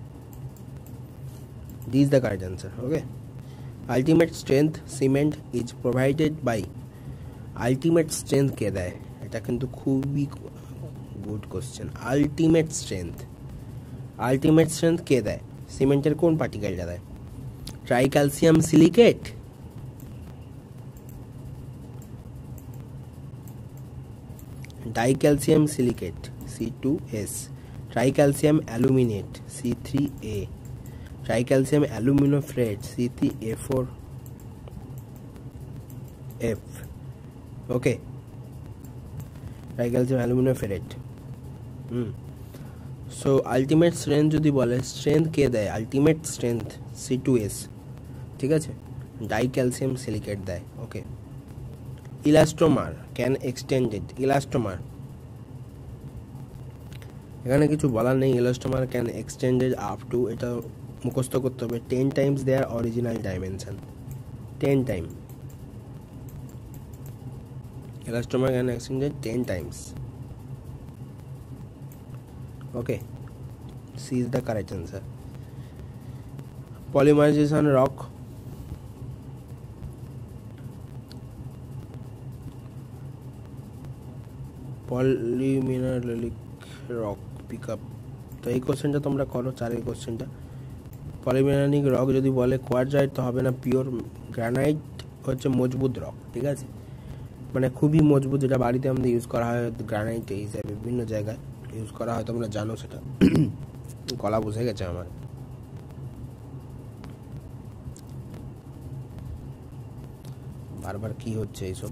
D is the correct answer. Okay, ultimate strength cement is provided by, ultimate strength কে দেয়? এটা কিন্তু খুবই গুড কোশ্চেন। আলটিমেট স্ট্রেংথ কে দেয়? সিমেন্টের কোন পার্টিকেলটা দেয়? Tricalcium silicate, dicalcium silicate C2S, tricalcium aluminate C3A, tricalcium aluminoferrite C3A4F। Okay, tricalcium aluminoferrite. So ultimate strength যদি বলে, স্ট্রেংথ কে দেয়? আলটিমেট স্ট্রেংথ C2S, ঠিক আছে, ডাইক্যালসিয়াম সিলিকেট দেয়। Okay, elastomer can extended, elastomer এখানে কিছু বলার নেই, elastomer can extended up to, এটা মুখস্থ করতে হবে, 10 times their original dimension, 10 time, elastomer can extended 10 times. Okay, C is the correct answer. Polymerization rock, polymineralic rock pick up. তো এই কোশ্চেনটা তোমরা করো, 4 কোশ্চেনটা। পলিমিনারেলিক রক যদি বলে কোয়ার্টজাইট তো হবে না, পিওর গ্রানাইট হচ্ছে মজবুত রক, ঠিক আছে, মানে খুবই মজবুত, যেটা বাড়িতে আমাদের ইউজ করা হয় গ্রানাইট হিসাবে, বিভিন্ন জায়গায় ইউজ করা হয়, তোমরা জানো সেটা। গলা বুঝে গেছে আমার। বারবার কি হচ্ছে এইসব?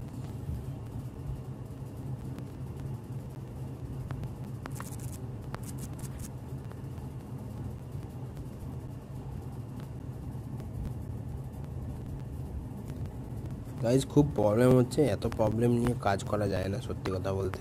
গাইজ খুব প্রবলেম হচ্ছে, এত প্রবলেম নিয়ে কাজ করা যায় না, সত্যি কথা বলতে।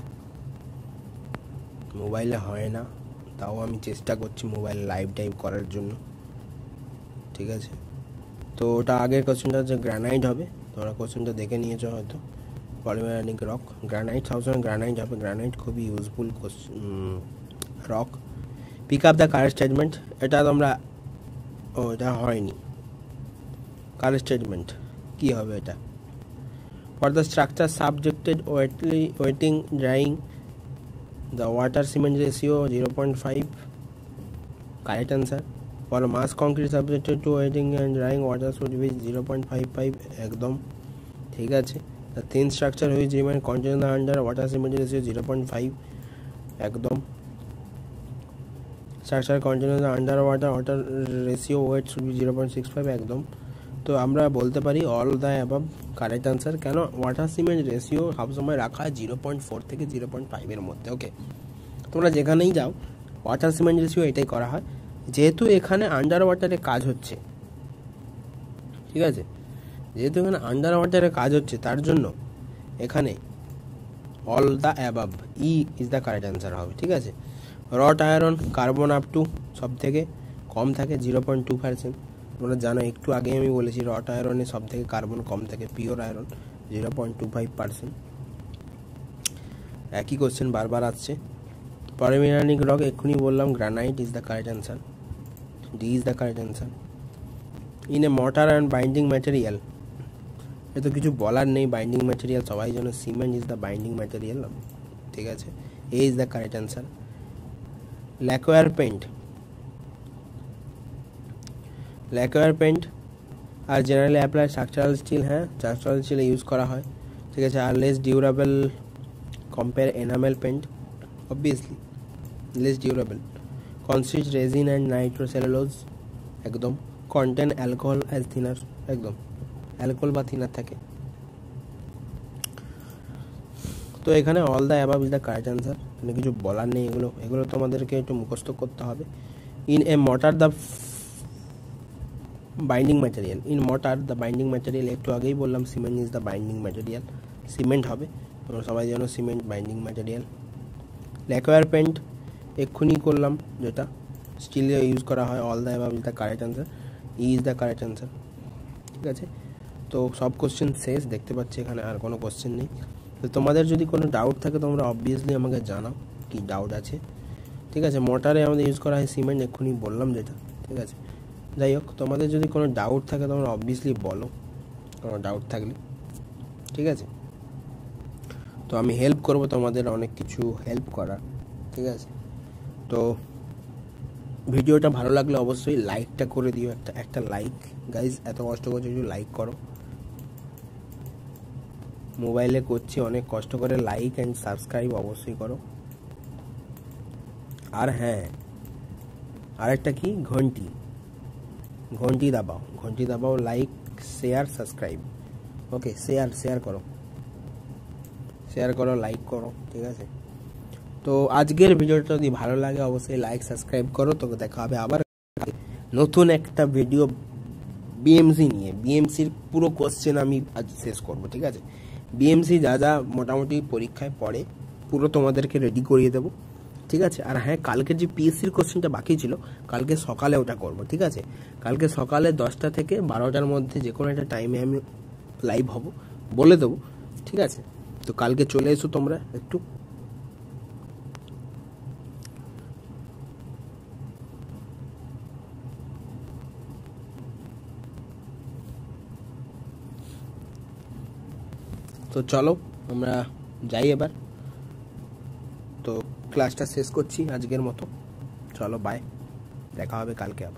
মোবাইলে হয় না, তাও আমি চেষ্টা করছি মোবাইল লাইভ টাইপ করার জন্য, ঠিক আছে। তো ওটা আগের কোশ্চেনটা যে গ্রানাইট হবে, তোমরা কোশ্চেনটা দেখে নিয়েছো হয়তো। পলিমেরানিক রক, গ্রানাইট সবসময় গ্রানাইট হবে, গ্রানাইট খুবই useful rock. Pick up the correct statement, এটা তোমরা, ও এটা হয়নি, কারেক্ট স্টেটমেন্ট কী হবে এটা? For the structure subjected wetting drying, the water cement ratio 0.5, correct answer. For mass concrete subjected to wetting and drying, water should be 0.55, একদম ঠিক আছে। The thin structure which remain contained under water cement ratio 0.5, একদম। Structure contained under water ratio weight should be 0.65, একদম। তো আমরা বলতে পারি all the above correct answer. কেন? ওয়াটার সিমেন্ট রেশিও সবসময় রাখা হয় 0.4 থেকে 0.5 মধ্যে। ওকে, তোমরা যেখানেই যাও ওয়াটার সিমেন্ট রেশিও এটাই করা হয়, যেহেতু এখানে আন্ডার ওয়াটারে কাজ হচ্ছে, ঠিক আছে, যেহেতু এখানে আন্ডার ওয়াটারে কাজ হচ্ছে, তার জন্য এখানে all the above, E is the correct answer হবে, ঠিক আছে। Wrought iron carbon up to সব থেকে কম থাকে 0.2%, তোমরা জানো একটু আগে আমি বলেছি রট আয়রনে সব থেকে কার্বন কম থাকে, পিওর আয়রন 0.25%। একই কোশ্চেন বারবার আসছে। পলিমিনারিক রক এক্ষুনি বললাম, granite is the correct answer, D is the correct answer. In a mortar and binding material, এ তো কিছু বলার নেই, বাইন্ডিং ম্যাটেরিয়াল সবাই জানো, cement is the binding material, ঠিক আছে, A is the correct answer. Lacquer paint, lacquer paint are generally apply structural steel, হ্যাঁ স্ট্রাকচারাল স্টিলে ইউজ করা হয়, ঠিক আছে। Are less durable compare enamel paint, obviously less durable. Consist resin and নাইট্রোসেলুলোজ, একদম। Contain alcohol as thinner, একদম alcohol বা thinner থাকে। তো এখানে all the above is the correct answer, মানে কিছু বলার নেই, এগুলো তোমাদেরকে একটু মুখস্থ করতে হবে। In a mortar the binding material, in mortar the binding material, একটু আগেই বললাম cement is the binding material, cement হবে, তোমরা সবাই জানো cement binding material. Lacquer paint এক্ষুনি করলাম, যেটা স্টিলে ইউজ করা হয়, all the above is the correct answer, E is the correct answer, ঠিক আছে। তো সব কোশ্চেন শেষ, দেখতে পাচ্ছি এখানে আর কোনো কোশ্চেন নেই। তো তোমাদের যদি কোনো ডাউট থাকে তোমরা অবভিয়াসলি আমাকে জানাও কি ডাউট আছে, ঠিক আছে। মোটরে আমাদের ইউজ করা হয় সিমেন্ট, এক্ষুনি বললাম যেটা, ঠিক আছে। যাই হোক, তোমাদের যদি কোনো ডাউট থাকে তোমরা অবভিয়াসলি বলো, কোনো ডাউট থাকলে, ঠিক আছে। তো আমি হেল্প করব তোমাদের, অনেক কিছু হেল্প করার, ঠিক আছে। তো ভিডিওটা ভালো লাগলে অবশ্যই লাইকটা করে দিও, একটা লাইক গাইজ, এত কষ্ট করছো একটু লাইক করো, মোবাইলে করছি অনেক কষ্ট করে, লাইক অ্যান্ড সাবস্ক্রাইব অবশ্যই করো। আর হ্যাঁ, আরেকটা কি, ঘন্টি দাবাও, like share subscribe, okay, share করো, লাইক করো, ঠিক আছে। তো আজকের ভিডিওটা যদি ভালো লাগে অবশ্যই লাইক সাবস্ক্রাইব করো। তো দেখা হবে আবার নতুন একটা ভিডিও বিএমসি নিয়ে। বিএমসির পুরো কোশ্চেন আমি আজ শেষ করব, ঠিক আছে। বিএমসি যা যা মোটামুটি পরীক্ষায় পড়ে পুরো তোমাদেরকে রেডি করিয়ে দেবো, ঠিক আছে। আর হ্যাঁ, কালকে যে পিএসসির কোশ্চেনটা বাকি ছিল কালকে সকালে ওটা করব, ঠিক আছে। কালকে সকালে 10টা থেকে 12টার মধ্যে যে কোনো একটা টাইমে আমি লাইভ হব, বলে দেবো, ঠিক আছে। তো কালকে চলে এসো তোমরা একটু। তো চলো আমরা যাই এবার, তো ক্লাসটা শেষ করছি আজকের মতো, চলো বাই, দেখা হবে কালকে আবার।